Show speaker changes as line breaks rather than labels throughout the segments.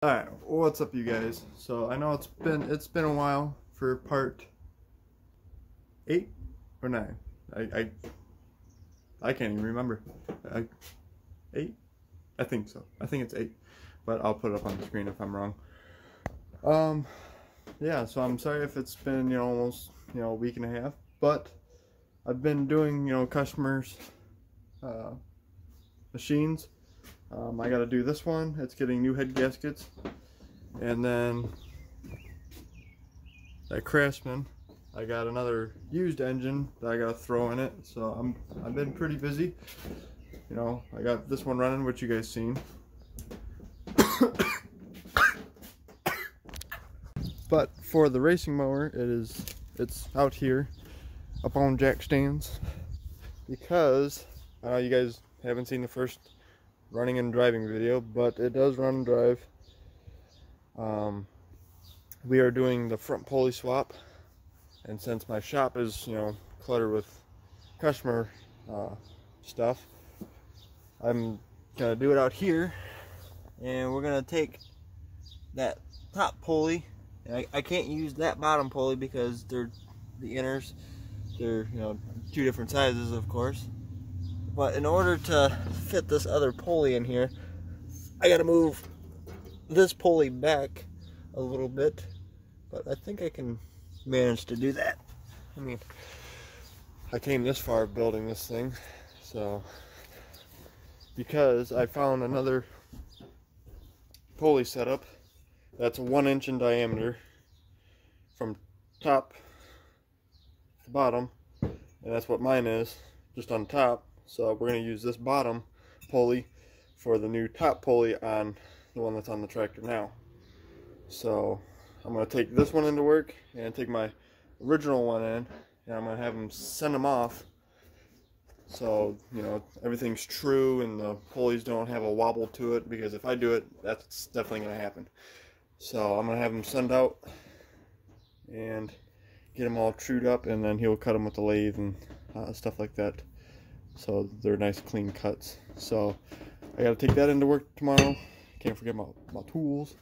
Alright, what's up you guys? So I know it's been a while for part 8 or 9. I can't even remember. 8? I think so. I think it's 8. But I'll put it up on the screen if I'm wrong. Yeah, so I'm sorry if it's been, almost, a week and a half, but I've been doing, customers machines. I got to do this one. It's getting new head gaskets, and then at Craftsman I got another used engine that I got to throw in it. So I've been pretty busy. I got this one running, which you guys seen. But for the racing mower, it's out here up on jack stands, because I know you guys haven't seen the first running and driving video, but it does run and drive. We are doing the front pulley swap, and since my shop is cluttered with customer stuff, I'm gonna do it out here, and we're gonna take that top pulley. I can't use that bottom pulley because they're the inners. They're two different sizes, of course. But in order to fit this other pulley in here, I gotta move this pulley back a little bit. But I think I can manage to do that. I mean, I came this far building this thing, so because I found another pulley setup that's 1 inch in diameter from top to bottom, and that's what mine is, just on top. So we're going to use this bottom pulley for the new top pulley on the one that's on the tractor now. So I'm going to take this one into work and take my original one in, and I'm going to have them send them off so everything's true and the pulleys don't have a wobble to it, because if I do it, that's definitely going to happen. So I'm going to have them send out and get them all trued up, and then he'll cut them with the lathe and stuff like that, so they're nice clean cuts. So I got to take that into work tomorrow. Can't forget my tools.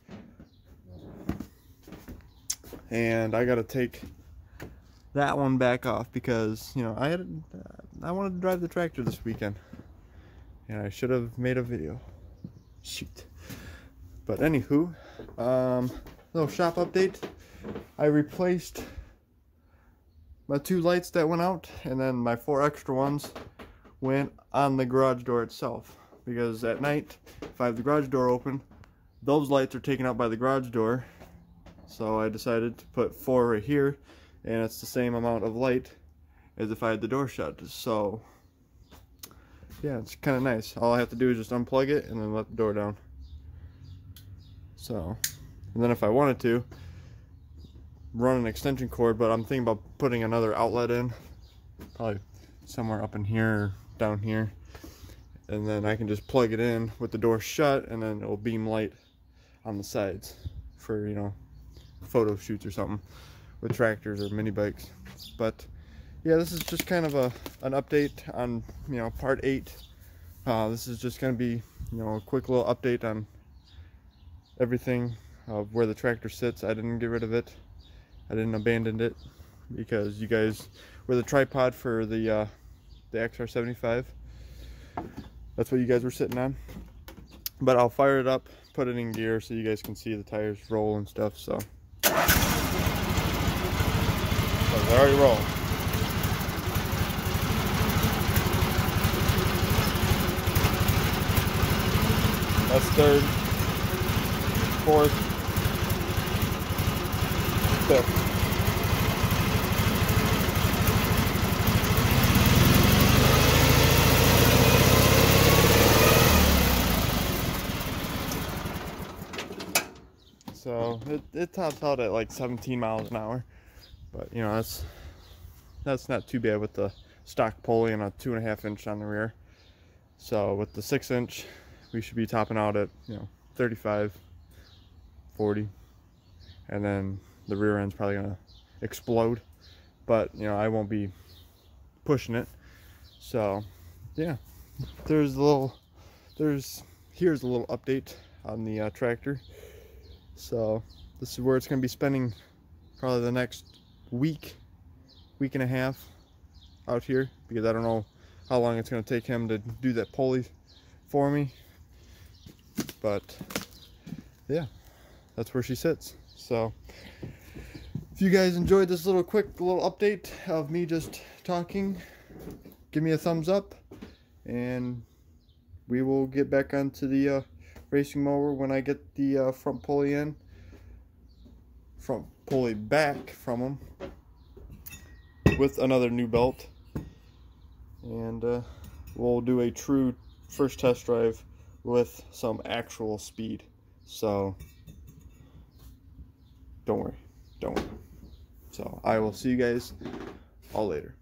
And I got to take that one back off because I wanted to drive the tractor this weekend, and I should have made a video. Shoot. But anywho, little shop update. I replaced my 2 lights that went out, and then my 4 extra ones went on the garage door itself, because at night, if I have the garage door open, those lights are taken out by the garage door. So I decided to put 4 right here, and it's the same amount of light as if I had the door shut. So yeah, it's kind of nice. All I have to do is just unplug it and then let the door down. So, and then if I wanted to run an extension cord, but I'm thinking about putting another outlet in, probably somewhere up in here or down here, and then I can just plug it in with the door shut, and then it'll beam light on the sides for photo shoots or something with tractors or mini bikes. But yeah, this is just kind of an update on part 8. This is just going to be a quick little update on everything of where the tractor sits. I didn't get rid of it. I didn't abandon it, because you guys were the tripod for the XR75. That's what you guys were sitting on. But I'll fire it up, put it in gear so you guys can see the tires roll and stuff. So they already roll. That's 3rd, 4th, 5th. So it tops out at like 17 miles an hour, but that's not too bad with the stock pulley and a 2.5 inch on the rear. So with the 6 inch, we should be topping out at 35, 40, and then the rear end's probably gonna explode, but I won't be pushing it. So yeah, here's a little update on the tractor. So this is where it's going to be spending probably the next week and a half out here, because I don't know how long it's going to take him to do that pulley for me. But yeah, that's where she sits. So if you guys enjoyed this quick little update of me just talking, give me a thumbs up, and we will get back onto the racing mower when I get the front pulley back from him with another new belt, and we'll do a true first test drive with some actual speed. So don't worry. So I will see you guys all later.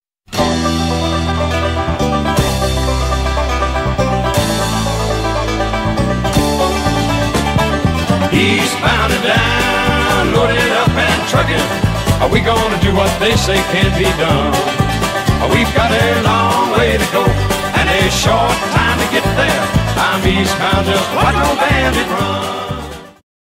Eastbound and down, loaded up and trucking. Are we gonna do what they say can't be done? We've got a long way to go and a short time to get there. I'm eastbound, just watch no bandit run.